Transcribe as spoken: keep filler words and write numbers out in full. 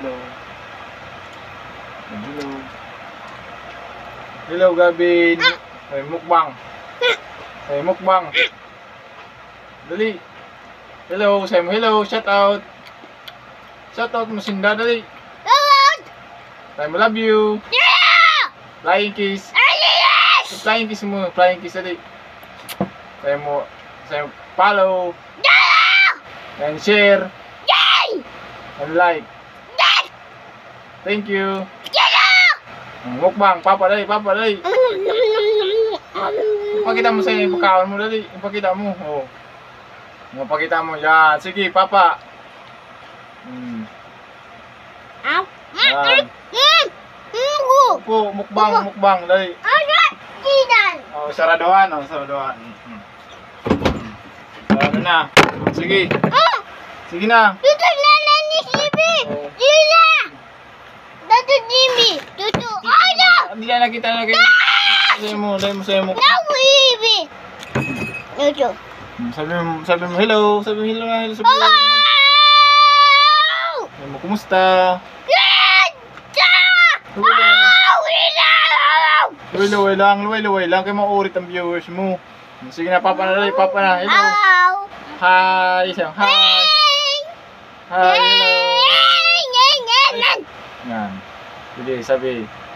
Hello. Hello. Hello, Gaven. Ay, mukbang. Ay, mukbang. Dali. Hello, say mo hello. Shout out. Shout out mo sinda, dali. Say mo love you. Flying kiss. Flying kiss mo. Flying kiss, dali. Say mo, say mo follow. And share. And like. Thank you. Mukbang, papa dali, papa dali. Ipakita mo sa iyo, pagkaon mo dali. Ipakita mo. Oh. Ipakita mo. Yan. Sige, papa. Hmm. Yan. Opo, mukbang, mukbang dali. Oh, saraduhan, oh, saraduhan. Hmm. Ano na? Sige. Sige na. Tutu nana ni Sibi. Dila. Tutu Jimmy. Tutu. Ada. Hindi na nakita na kayo. Sabi mo, sabi mo, sabi mo. Naku Sibi. Tutu. Sabi mo, sabi mo, hello. Sabi mo, hello na, hello. Sabi mo, sabi mo, kumusta? Luway-luway lang, luway-luway lang. Kaya mauurit ang viewers mo. Sige na, papa na, papa na. Hello. Hi. Hi. Hi. Hi. Hello. Yan. Sige, sabi.